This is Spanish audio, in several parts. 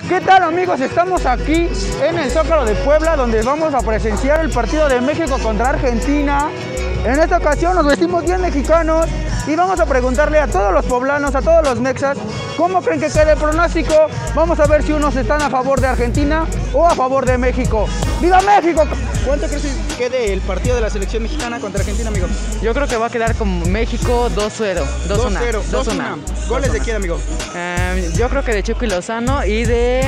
¿Qué tal, amigos? Estamos aquí en el Zócalo de Puebla, donde vamos a presenciar el partido de México contra Argentina. En esta ocasión nos vestimos bien mexicanos y vamos a preguntarle a todos los poblanos, a todos los mexas, cómo creen que quede el pronóstico. Vamos a ver si unos están a favor de Argentina o a favor de México. ¡Viva México! ¿Cuánto crees que quede el partido de la selección mexicana contra Argentina, amigo? Yo creo que va a quedar con México 2-0. 2-1. ¿Goles de quién, amigo? Yo creo que de Chucky Lozano y de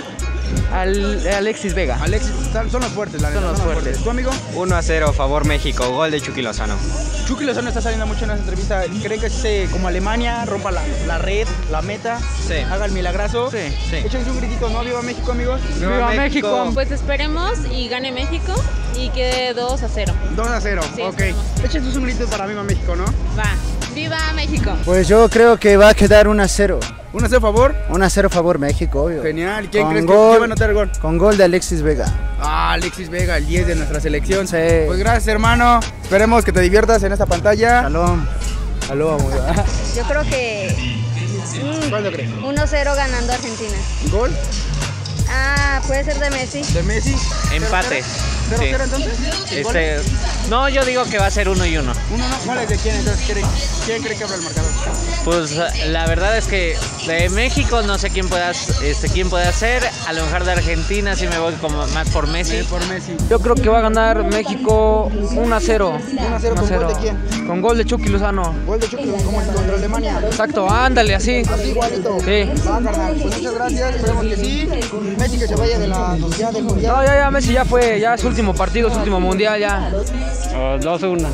Alexis Vega. Alexis, son los fuertes, la neta. Son los fuertes. ¿Tu amigo? 1-0, favor México, gol de Chucky Lozano. Chucky Lozano está saliendo mucho en esta entrevista. ¿Creen que se, como Alemania, rompa la red, la meta? Sí. Haga el milagrazo. Sí. Échense un gritito, ¿no? ¡Viva México, amigos! ¡Viva México! Pues esperemos y gane México y quede 2-0. 2-0, Sí, ok. esperemos. Échense un grito para Viva México, ¿no? Va. ¡Viva México! Pues yo creo que va a quedar 1-0. 1-0 a favor. 1-0 favor México, obvio. Genial. ¿Y quién Con crees gol, que va a anotar el gol? Con gol de Alexis Vega. Ah, Alexis Vega, el 10 de nuestra selección. Sí. Pues gracias, hermano. Esperemos que te diviertas en esta pantalla. Shalom. Saludos, amigo. Yo creo que ¿Cuándo crees? 1-0 ganando Argentina. ¿Gol? Puede ser de Messi. ¿De Messi? Empate. 0-0 Sí. entonces. No, yo digo que va a ser 1-1. ¿Goles de quién entonces? ¿Quién cree que abra el marcador? Pues la verdad es que de México no sé quién puede hacer. A lo mejor de Argentina sí me voy como más por Messi. Por Messi. Yo creo que va a ganar México 1-0. 1-0 con gol de quién? Con gol de Chucky Lozano. Gol de Chucky como contra Alemania. Exacto, ándale, así. Así igualito. Sí. Va, carnal. Pues muchas gracias. Esperemos que sí. Messi que se vaya del mundial. No, ya Messi ya fue, ya es su último partido, su último mundial, ya. 2-1.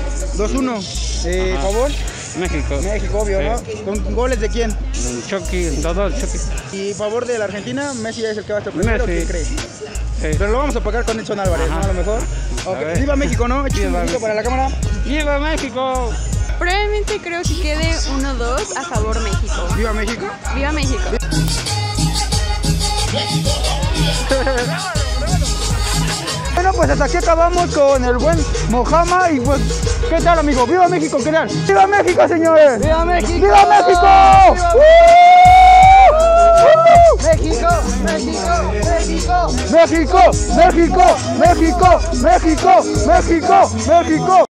2-1. ¿Favor? México. México, obvio, ¿no? ¿Con goles de quién? Chucky, 2-2, Chucky. Y favor de la Argentina, Messi es el que va a estar primero. Messi. ¿Quién crees? Pero lo vamos a pagar con Edson Álvarez, ¿no? A lo mejor. Okay. Viva México, ¿no? Échale un grito para la cámara. ¡Viva México! Probablemente creo que quede 1-2 a favor México. Viva México. ¡Viva México! Bueno, pues hasta aquí acabamos con el buen Mojama y pues, ¿qué tal, amigo? ¡Viva México, qué tal! ¡Viva México, señores! ¡Viva México! ¡Viva México! ¡México! ¡México! ¡México! ¡México! ¡México! ¡México! ¡México! ¡México! ¡México!